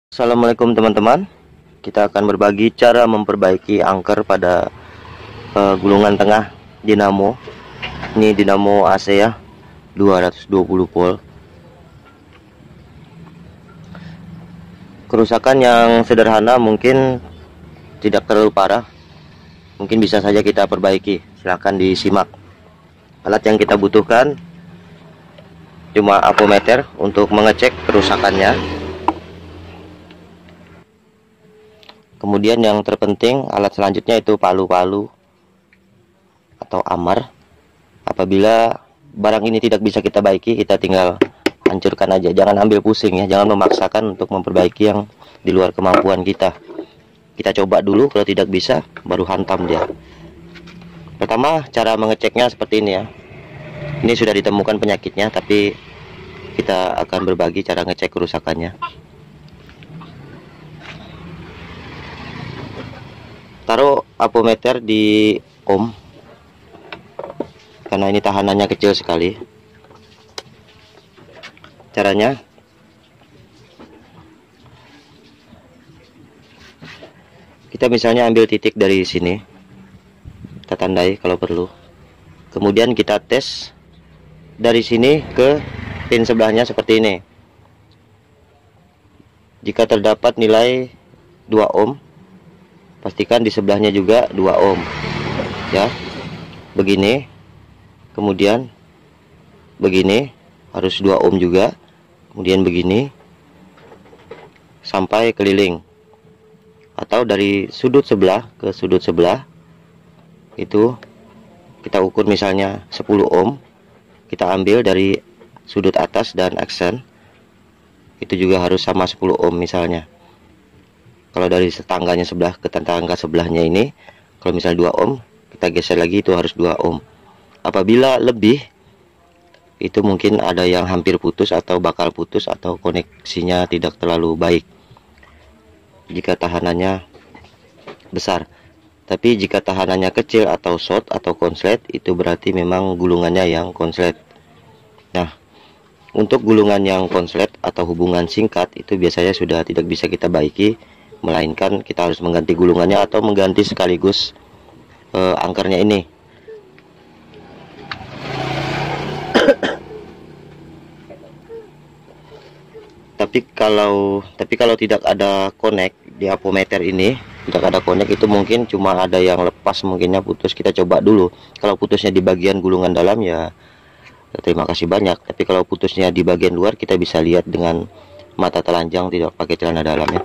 Assalamualaikum teman-teman. Kita akan berbagi cara memperbaiki angker pada gulungan tengah dinamo. Ini dinamo AC ya, 220 volt. Kerusakan yang sederhana mungkin tidak terlalu parah, mungkin bisa saja kita perbaiki. Silahkan disimak. Alat yang kita butuhkan cuma ampermeter untuk mengecek kerusakannya. Kemudian yang terpenting, alat selanjutnya itu palu-palu atau amar. Apabila barang ini tidak bisa kita baiki, kita tinggal hancurkan aja. Jangan ambil pusing ya, jangan memaksakan untuk memperbaiki yang di luar kemampuan kita. Kita coba dulu, kalau tidak bisa baru hantam dia. Pertama, cara mengeceknya seperti ini ya. Ini sudah ditemukan penyakitnya, tapi kita akan berbagi cara ngecek kerusakannya. Taruh ampermeter di ohm, karena ini tahanannya kecil sekali. Caranya, kita misalnya ambil titik dari sini, kita tandai kalau perlu. Kemudian kita tes dari sini ke pin sebelahnya seperti ini. Jika terdapat nilai 2 ohm, pastikan di sebelahnya juga 2 ohm ya. Begini, kemudian begini harus 2 ohm juga, kemudian begini sampai keliling, atau dari sudut sebelah ke sudut sebelah itu kita ukur misalnya 10 ohm, kita ambil dari sudut atas dan aksen itu juga harus sama 10 ohm misalnya. Kalau dari tetangganya sebelah ke tetangga sebelahnya ini, kalau misalnya 2 ohm, kita geser lagi itu harus 2 ohm. Apabila lebih, itu mungkin ada yang hampir putus atau bakal putus atau koneksinya tidak terlalu baik jika tahanannya besar. Tapi jika tahanannya kecil atau short atau konslet, itu berarti memang gulungannya yang konslet. Nah, untuk gulungan yang konslet atau hubungan singkat itu biasanya sudah tidak bisa kita baiki, melainkan kita harus mengganti gulungannya atau mengganti sekaligus angkernya ini. Tapi kalau tidak ada connect di ampermeter ini, tidak ada connect, itu mungkin cuma ada yang lepas, mungkinnya putus. Kita coba dulu. Kalau putusnya di bagian gulungan dalam ya terima kasih banyak. Tapi kalau putusnya di bagian luar, kita bisa lihat dengan mata telanjang, tidak pakai celana dalam ya.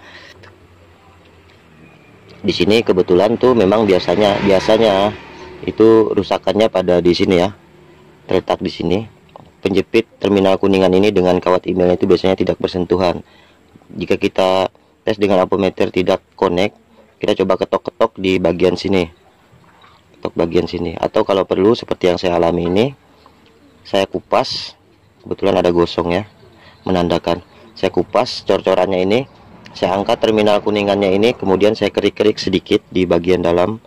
Di sini kebetulan tuh memang biasanya itu rusakannya pada di sini ya, terletak di sini. Penjepit terminal kuningan ini dengan kawat emailnya itu biasanya tidak bersentuhan. Jika kita tes dengan ampermeter tidak connect, kita coba ketok-ketok di bagian sini, ketok bagian sini, atau kalau perlu seperti yang saya alami ini, saya kupas. Kebetulan ada gosong ya, menandakan. Saya kupas cor-corannya ini, saya angkat terminal kuningannya ini, kemudian saya kerik-kerik sedikit di bagian dalam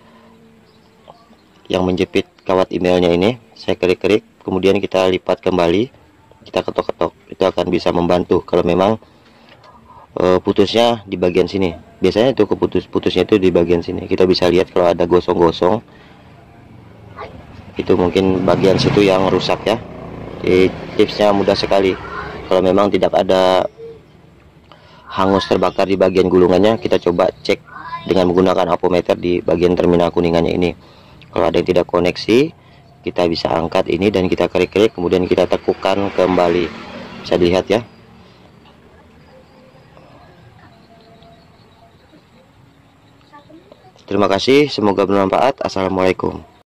yang menjepit kawat emailnya ini. Saya kerik-kerik, kemudian kita lipat kembali, kita ketok-ketok. Itu akan bisa membantu kalau memang putusnya di bagian sini. Biasanya itu putusnya itu di bagian sini. Kita bisa lihat kalau ada gosong-gosong, itu mungkin bagian situ yang rusak ya. Jadi tipsnya mudah sekali. Kalau memang tidak ada hangus terbakar di bagian gulungannya, kita coba cek dengan menggunakan ampermeter di bagian terminal kuningannya ini. Kalau ada yang tidak koneksi, kita bisa angkat ini dan kita kerik-kerik, kemudian kita tekukan kembali. Bisa dilihat ya. Terima kasih, semoga bermanfaat. Assalamualaikum.